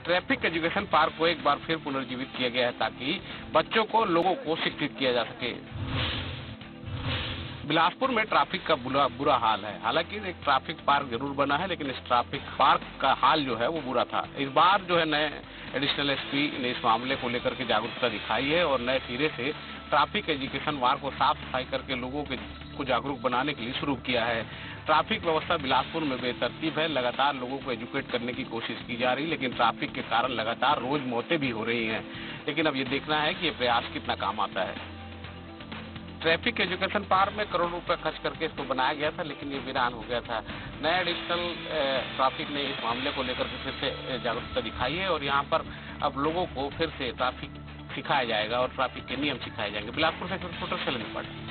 Traffic education park को एक बार फिर पुनर्जीवित किया गया है ताकि बच्चों को, लोगों को शिक्षित किया जा सके। बिलासपुर में ट्रैफिक का बुरा हाल है। हालांकि एक ट्रैफिक पार्क जरूर बना है, लेकिन इस ट्रैफिक पार्क का हाल जो है वो बुरा था। इस बार जो है नए एडिशनल एसपी ने इस मामले को लेकर के जागरूकता दिखाई है और नए सिरे से ट्रैफिक एजुकेशन पार्क को साफ सफाई करके लोगों को जागरूक बनाने के लिए शुरू किया है। ट्रैफिक व्यवस्था बिलासपुर में बेतरतीब है। लगातार लोगों को एजुकेट करने की कोशिश की जा रही है, लेकिन ट्रैफिक के कारण लगातार रोज मौतें भी हो रही हैं। लेकिन अब ये देखना है कि ये प्रयास कितना काम आता है। ट्रैफिक एजुकेशन पार्क में करोड़ों रुपए खर्च करके इसको बनाया गया था, लेकिन ये वीरान हो गया था। नया एडिशनल ट्रैफिक ने इस मामले को लेकर के फिर से जागरूकता दिखाई है और यहाँ पर अब लोगों को फिर से ट्रैफिक सिखाया जाएगा और ट्रैफिक के नियम सिखाए जाएंगे। बिलासपुर से रिपोर्टर शैलेंद्र पाठक।